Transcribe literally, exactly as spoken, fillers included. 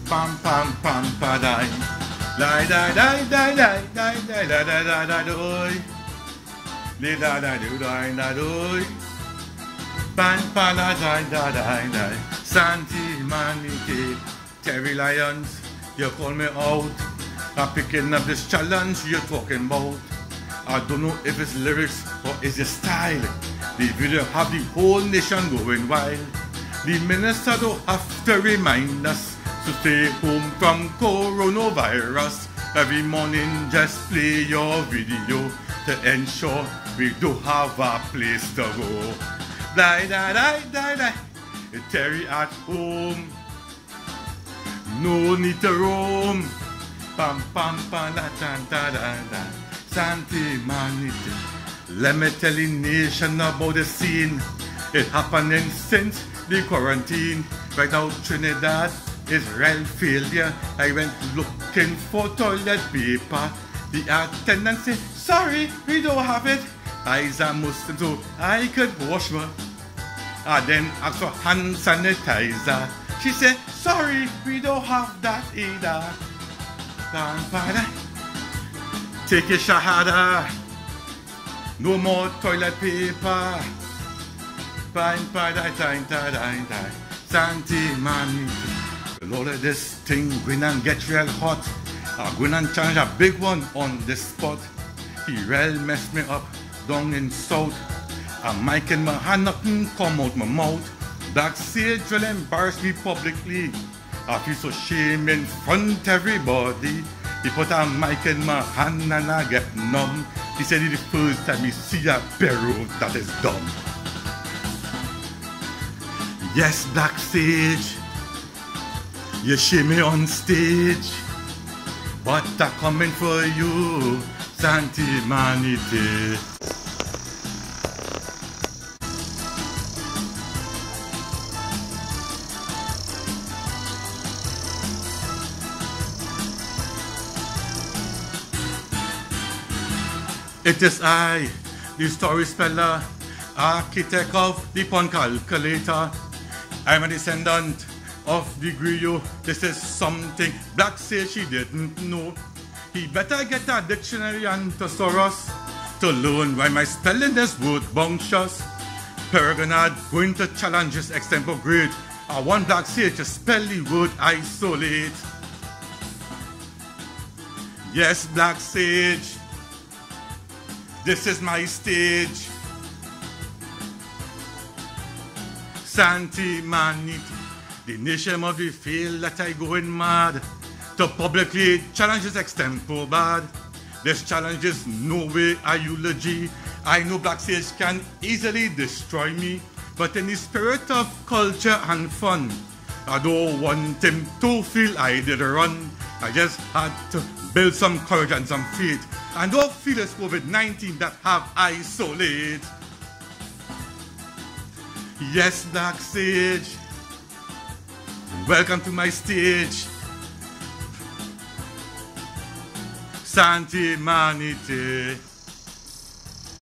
Pam pam pam pa die. Die die die die die die die die die die die die. Die die die do die die do. Pan pa la die die die die. Santi Manite, Terry Lyons, you call me out. I'm picking up this challenge you're talking about. I don't know if it's lyrics or is it style. The video have the whole nation going wild. The minister don't have to remind us to stay home from coronavirus. Every morning just play your video to ensure we do have a place to go. Die, die, die, die, die. Terry at home. No need to roam. Pam, pam, pam, da, da, da, da, da. Santi Manite. Let me tell the nation about the scene. It happening since the quarantine. Right now Trinidad is real failure. I went looking for toilet paper. The attendant said, sorry, we don't have it. I's a Muslim so I could wash my. I then asked for hand sanitizer. She said, sorry, we don't have that either. Take your shahada. No more toilet paper. Fine, fine, die, die, die, die, die. Santi Manite. All of this thing going and get real hot. I'm going and challenge a big one on this spot. He real messed me up down in south. I'm miking my hand up and come out my mouth. Backstage will embarrass me publicly. I feel so shame in front everybody. He put a mic in my hand and I get numb. He said it's the first time he see a barrel that is dumb. Yes, backstage, you shame me on stage, but I'm coming for you, Santi Manite. It is I, the story speller, architect of the pun calculator. I'm a descendant of the griot. This is something Black says she didn't know. He better get a dictionary and thesaurus to learn why my spelling is word bunctious. Peregrine going to challenge his extempo grade. I want Black sage to spell the word isolate. Yes, Black sage. This is my stage. Santi Manite. The nation must be feel that I going mad to publicly challenge this extempo bad. This challenge is no way a eulogy. I know Black sage can easily destroy me, but in the spirit of culture and fun, I don't want him to feel I did run. I just had to build some courage and some faith. And don't feel it's COVID nineteen that have isolate. Yes, Black sage. Welcome to my stage. Santi Manite.